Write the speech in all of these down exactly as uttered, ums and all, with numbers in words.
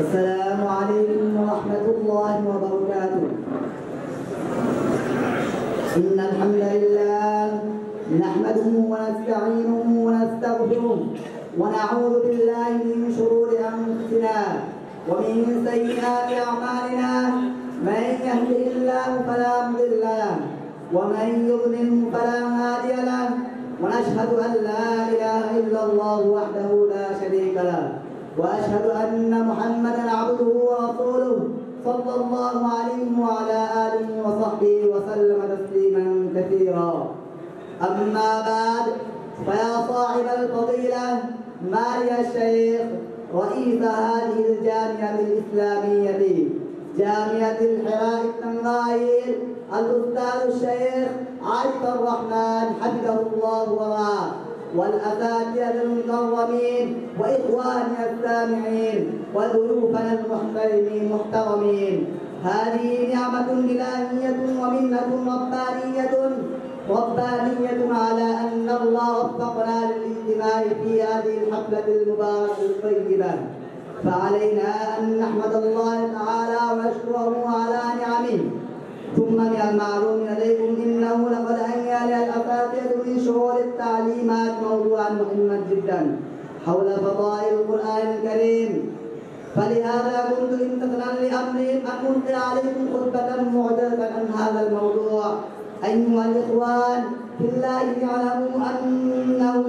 السلام عليكم ورحمة الله وبركاته. إن الحمد لله نحمده ونستعينه ونستغفره ونعوذ بالله من شرور أنفسنا ومن سيئات أعمالنا. من يهده الله فلا مضل له ومن يضلل فلا هادي له، ونشهد أن لا إله إلا الله وحده لا شريك له، وأشهد أن محمدا عبده ورسوله صلى الله عليه وعلى آله وصحبه وسلم تسليما كثيرا. أما بعد، فيا صاحب الفضيلة معالي الشيخ رئيس هذه الجامعة الإسلامية جامعة الحراء التنغايل الأستاذ الشيخ عارف الرحمن حفظه الله ورعاه، والأساتذة المكرمين وإخواني السامعين وضيوفنا المحترمين محترمين، هذه نعمة إلهية ومنة ربانية ربانية على أن الله وفقنا للاجتماع في هذه الحفلة المباركة الطيبة، فعلينا أن نحمد الله تعالى ونشكره على نعمه. ثم من المعلوم لديكم إنه لقد أنجى للأساتذة من شهور التعليمات موضوعا مهما جدا حول فضائل القرآن الكريم، فلهذا كنت امتثلا لأمري أن ألقي عليكم خطبة معجزة عن هذا الموضوع. أيها الإخوان في الله، اعلموا أنه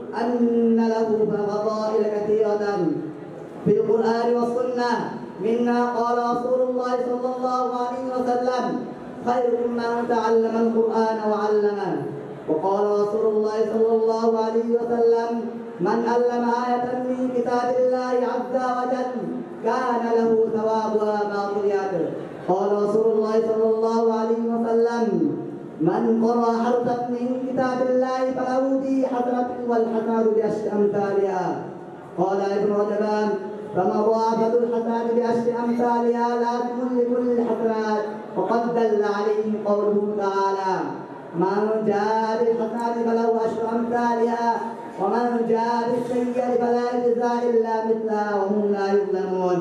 أن له فضائل كثيرة في القرآن والسنة، منها قال رسول الله صلى الله عليه وسلم: خيركم من تعلم القرآن وعلمه. وقال رسول الله صلى الله عليه وسلم: من علم آية من كتاب الله عز وجل كان له ثوابها ما ضيعت. قال رسول الله صلى الله عليه وسلم: من قرأ حرفا من كتاب الله فله به حسنة والحسنة بعشر أمثالها. قال ابن رجب: فمضاعفة الحسنات بعشر أمثالها لازم لكل الحسنات، وقد دل عليه قوله تعالى: من جاء بالحسنات فله عشر أمثالها ومن جاء بالسيئة فلا يجزى إلا مثلها وهم لا يظلمون.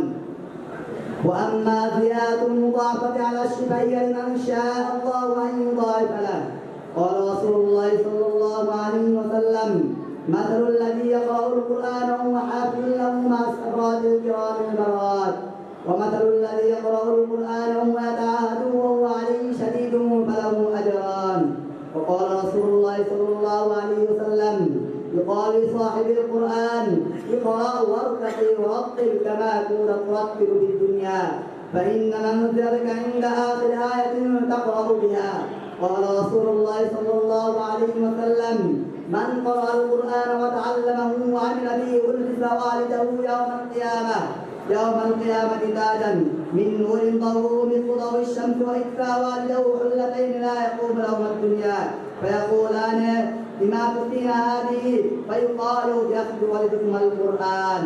وأما زيادة المضاعفة على الشفيع لمن شاء الله أن يضاعف له. قال رسول الله صلى الله عليه وسلم: مثل الذي يقرأ القرآن وهو حافظ له مع السرات الكرام البرات، ومثل الذي يقرأ القرآن وهو يتعاهده وهو عليه شديد فله أجران. وقال رسول الله صلى الله عليه وسلم: يقال لصاحب القرآن: اقرأ وارتقي ورتل كما كنت ترتل في الدنيا، فإن منزلك عند آخر آية تقرأ بها. قال رسول الله صلى الله عليه وسلم: من قرأ القرآن وتعلمه وعمل به ألبس والده يوم القيامة يوم القيامة تاجا من نور ضوء مثل ضوء الشمس، وإكفى والده حلتين لا يقوم لهما الدنيا، فيقولان: بما تؤتينا هذه؟ فيقال: يأخذ ولدكما القرآن.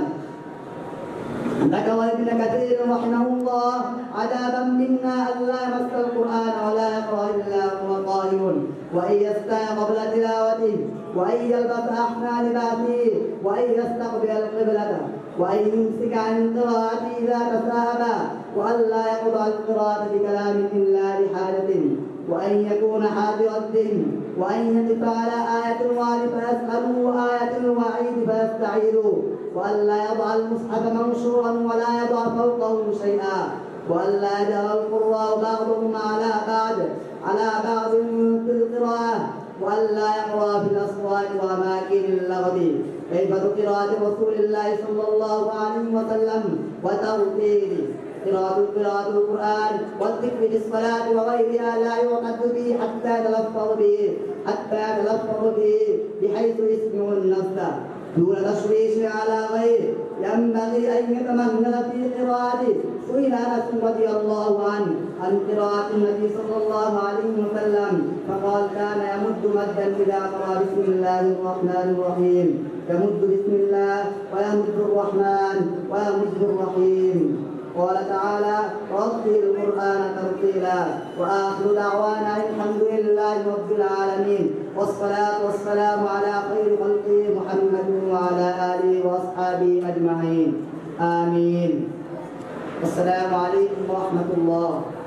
ذكر ابن كثير رحمه الله عذابا منا أن لا يمس القرآن ولا يقرأ إلا هو قائم، وأن يستاء قبل تلاوته، وأن يلبس أحسن لباسه، وأن يستقبل القبلة، وأن يمسك عن قراءته إذا تساهب، وأن لا يقطع القراءة بكلام إلا لحاجة، وأن يكون حاضر الذهن، وأن يقف على آية الوعد فيسأله آية الوعيد فيستعيذ، وأن لا يضع المصحف منشورا ولا يضع فوقه شيئا، وأن لا يجعل القراء بعضهم على بعض على بعض في القراءة، وأن لا يقرأ في الأسواق وأماكن اللغو كيف قراءة رسول الله صلى الله عليه وسلم وتوقيره. قراءة قراءة القرآن والذكر بالصلاة وغيرها لا يعتد به حتى يتلفظ به حتى يتلفظ به بحيث يسمع النفس دون تشويش على غيره. ينبغي أن يتمهل في قراءته. سئل أنس رضي الله عنه عن قراءة النبي صلى الله عليه وسلم فقال: كان يمد مدا إذا قرأ بسم الله الرحمن الرحيم، يمد بسم الله ويمد الرحمن ويمد الرحيم. قال تعالى: رتل القرآن ترتيلا. وآخر دعوانا الحمد لله رب العالمين، والصلاة والسلام على خير خلقه محمد وعلى آله وأصحابه أجمعين، آمين. আসসালামু আলাইকুম ওয়া রাহমাতুল্লাহ।